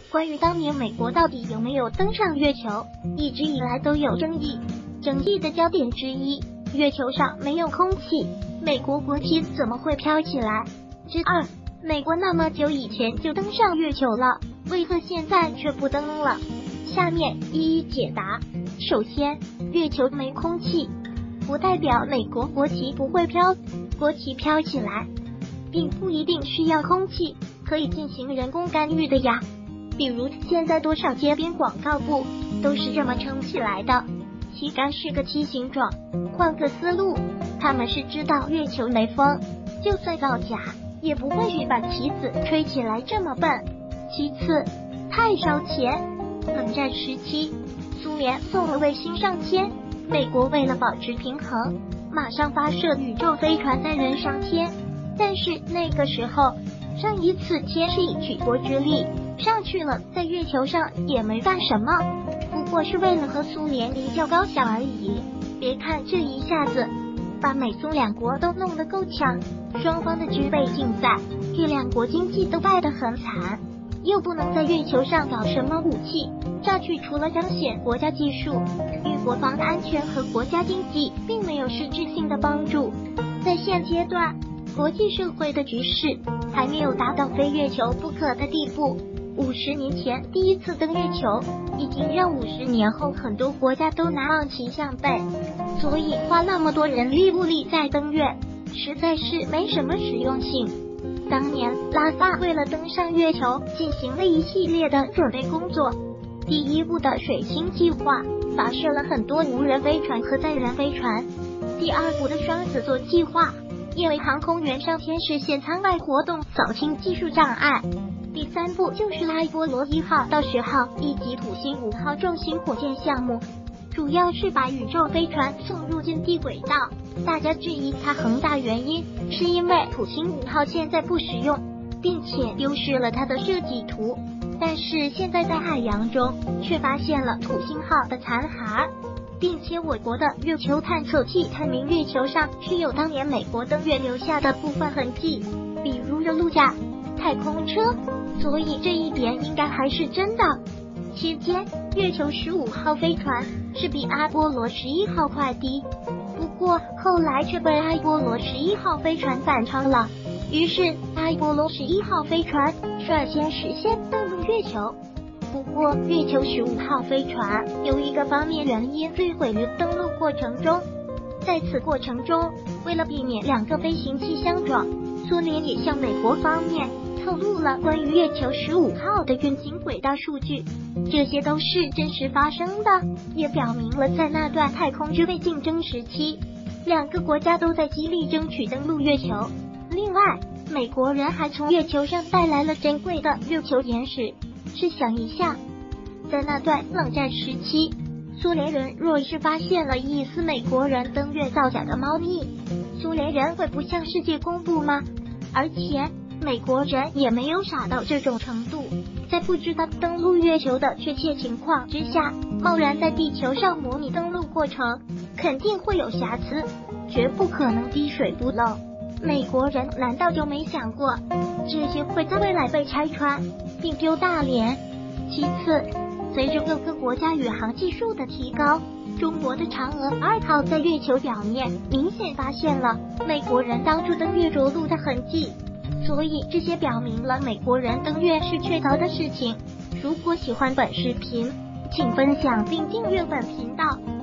关于当年美国到底有没有登上月球，一直以来都有争议。争议的焦点之一，月球上没有空气，美国国旗怎么会飘起来？之二，美国那么久以前就登上月球了，为何现在却不登了？下面一一解答。首先，月球没空气，不代表美国国旗不会飘，国旗飘起来，并不一定需要空气，可以进行人工干预的呀。比如现在多少街边广告布都是这么撑起来的，旗杆是个梯形状。换个思路，他们是知道月球没风，就算造假也不会去把旗子吹起来这么笨。其次，太烧钱。冷战时期，苏联送了卫星上天，美国为了保持平衡，马上发射宇宙飞船载人上天。但是那个时候，上一次天是以举国之力上去了，在月球上也没干什么，不过是为了和苏联比较高下而已。别看这一下子把美苏两国都弄得够呛，双方的军备竞赛，这两国经济都败得很惨，又不能在月球上搞什么武器，这去除了彰显国家技术与国防安全和国家经济，并没有实质性的帮助。在现阶段，国际社会的局势还没有达到非月球不可的地步。50年前第一次登月球，已经让50年后很多国家都拿望其项背，所以花那么多人力物力在登月，实在是没什么实用性。当年拉萨为了登上月球，进行了一系列的准备工作。第一步的水星计划发射了很多无人飞船和载人飞船，第二步的双子座计划因为航空员上天实现舱外活动扫清技术障碍，第三步就是阿波罗1号到10号以及土星5号重型火箭项目，主要是把宇宙飞船送入近地轨道。大家质疑它恒大原因是因为土星5号现在不实用，并且丢失了它的设计图，但是现在在海洋中却发现了土星号的残骸，并且我国的月球探测器探明月球上是有当年美国登月留下的部分痕迹，比如热露架、太空车，所以这一点应该还是真的。期间，月球15号飞船是比阿波罗11号快的，不过后来却被阿波罗11号飞船反超了，于是阿波罗11号飞船率先实现登陆月球。不过月球15号飞船有一个方面原因坠毁于登陆过程中，在此过程中，为了避免两个飞行器相撞，苏联也向美国方面透露了关于月球15号的运行轨道数据，这些都是真实发生的，也表明了在那段太空之备竞争时期，两个国家都在极力争取登陆月球。另外，美国人还从月球上带来了珍贵的月球岩石。试想一下，在那段冷战时期，苏联人若是发现了疑似美国人登月造假的猫腻，苏联人会不向世界公布吗？而且美国人也没有傻到这种程度，在不知道登陆月球的确切情况之下，贸然在地球上模拟登陆过程，肯定会有瑕疵，绝不可能滴水不漏。美国人难道就没想过这些会在未来被拆穿并丢大脸？其次，随着各个国家宇航技术的提高，中国的嫦娥2号在月球表面明显发现了美国人当初登月着陆的痕迹，所以这些表明了美国人登月是确凿的事情。如果喜欢本视频，请分享并订阅本频道。